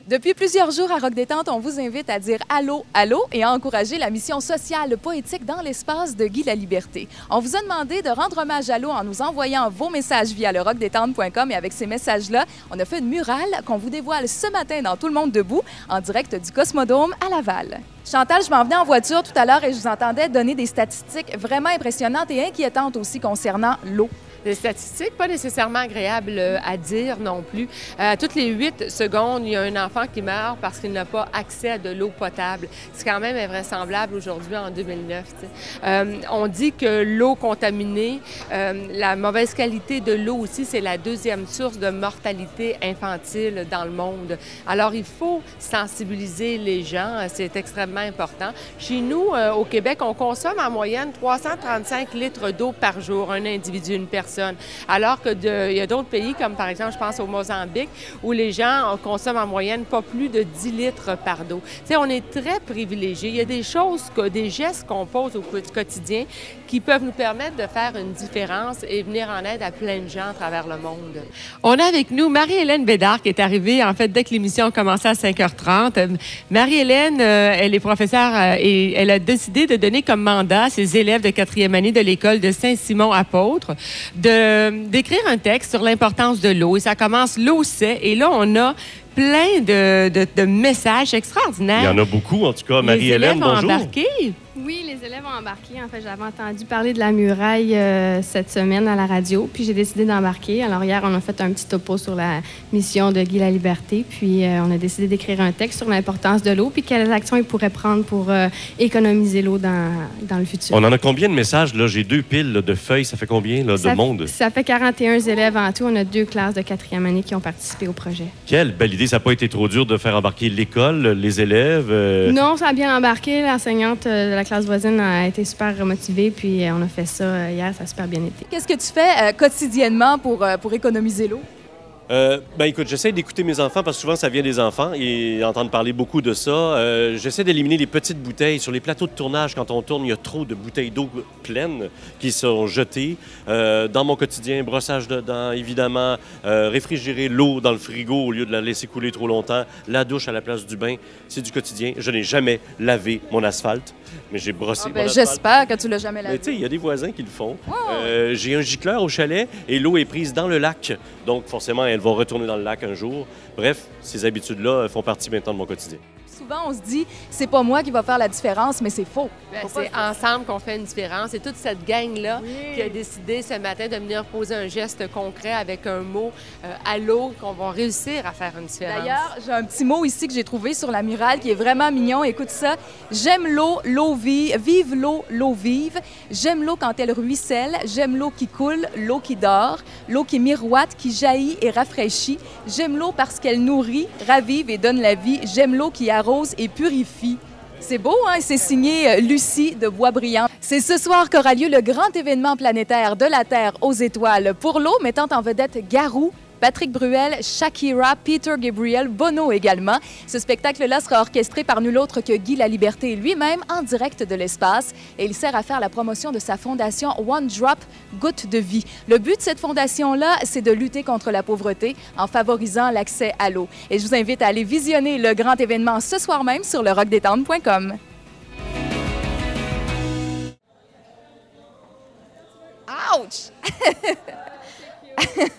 Depuis plusieurs jours à Rock Détente, on vous invite à dire allô, allô et à encourager la mission sociale poétique dans l'espace de Guy Laliberté. On vous a demandé de rendre hommage à l'eau en nous envoyant vos messages via le rockdétente.com et avec ces messages-là, on a fait une murale qu'on vous dévoile ce matin dans Tout le monde debout en direct du Cosmodome à Laval. Chantal, je m'en venais en voiture tout à l'heure et je vous entendais donner des statistiques vraiment impressionnantes et inquiétantes aussi concernant l'eau. Des statistiques pas nécessairement agréables à dire non plus. Toutes les 8 secondes, il y a un enfant qui meurt parce qu'il n'a pas accès à de l'eau potable. C'est quand même invraisemblable aujourd'hui en 2009. On dit que l'eau contaminée, la mauvaise qualité de l'eau aussi, c'est la deuxième source de mortalité infantile dans le monde. Alors, il faut sensibiliser les gens, c'est extrêmement important. Chez nous, au Québec, on consomme en moyenne 335 litres d'eau par jour, un individu, une personne. Alors qu'il y a d'autres pays, comme par exemple, je pense au Mozambique, où les gens consomment en moyenne pas plus de 10 litres par d'eau. Tu sais, on est très privilégiés. Il y a des choses, des gestes qu'on pose au quotidien qui peuvent nous permettre de faire une différence et venir en aide à plein de gens à travers le monde. On a avec nous Marie-Hélène Bédard qui est arrivée, en fait, dès que l'émission a commencé à 5h30. Marie-Hélène, elle est professeure et elle a décidé de donner comme mandat à ses élèves de 4e année de l'école de Saint-Simon-Apôtre d'écrire un texte sur l'importance de l'eau. Et ça commence l'eau c'est. Et là, on a plein de messages extraordinaires. Il y en a beaucoup, en tout cas. Marie-Hélène, bonjour. Les élèves ont embarqué. Oui, les élèves ont embarqué. En fait, j'avais entendu parler de la muraille cette semaine à la radio, puis j'ai décidé d'embarquer. Alors hier, on a fait un petit topo sur la mission de Guy Laliberté, puis on a décidé d'écrire un texte sur l'importance de l'eau, puis quelles actions ils pourraient prendre pour économiser l'eau dans le futur. On en a combien de messages? Là? J'ai 2 piles là, de feuilles. Ça fait combien là, de monde? Ça fait 41 élèves en tout. On a 2 classes de 4e année qui ont participé au projet. Quelle belle idée. Ça n'a pas été trop dur de faire embarquer l'école, les élèves? Non, ça a bien embarqué. L'enseignante de la classe voisine a été super motivée, puis on a fait ça hier, ça a super bien été. Qu'est-ce que tu fais quotidiennement pour économiser l'eau? Écoute, j'essaie d'écouter mes enfants parce que souvent, ça vient des enfants et entendre parler beaucoup de ça. J'essaie d'éliminer les petites bouteilles. Sur les plateaux de tournage, quand on tourne, il y a trop de bouteilles d'eau pleines qui sont jetées. Dans mon quotidien, brossage de dents, évidemment, réfrigérer l'eau dans le frigo au lieu de la laisser couler trop longtemps, la douche à la place du bain, c'est du quotidien. Je n'ai jamais lavé mon asphalte, mais j'ai brossé mon asphalte. J'espère que tu l'as jamais lavé. Mais tu sais, il y a des voisins qui le font. Wow. J'ai un gicleur au chalet et l'eau est prise dans le lac. Donc, forcément, elle va retourner dans le lac un jour. Bref, ces habitudes-là font partie maintenant de mon quotidien. Souvent, on se dit, c'est pas moi qui va faire la différence, mais c'est faux. C'est ensemble qu'on fait une différence. Et toute cette gang-là qui a décidé ce matin de venir poser un geste concret avec un mot à l'eau qu'on va réussir à faire une différence. D'ailleurs, j'ai un petit mot ici que j'ai trouvé sur la murale qui est vraiment mignon. Écoute ça. J'aime l'eau, l'eau vive. Vive l'eau, l'eau vive. J'aime l'eau quand elle ruisselle. J'aime l'eau qui coule, l'eau qui dort. L'eau qui miroite, qui jaillit et rafraîchit. J'aime l'eau parce qu'elle nourrit, ravive et donne la vie. J'aime l'eau qui arrose et purifie. C'est beau, hein? C'est signé Lucie de Boisbriand. C'est ce soir qu'aura lieu le grand événement planétaire de la Terre aux étoiles pour l'eau, mettant en vedette Garou, Patrick Bruel, Shakira, Peter Gabriel, Bono également. Ce spectacle-là sera orchestré par nul autre que Guy Laliberté lui-même en direct de l'espace et il sert à faire la promotion de sa fondation One Drop, Goutte de vie. Le but de cette fondation-là, c'est de lutter contre la pauvreté en favorisant l'accès à l'eau. Et je vous invite à aller visionner le grand événement ce soir même sur le rockdétente.com. Ouch!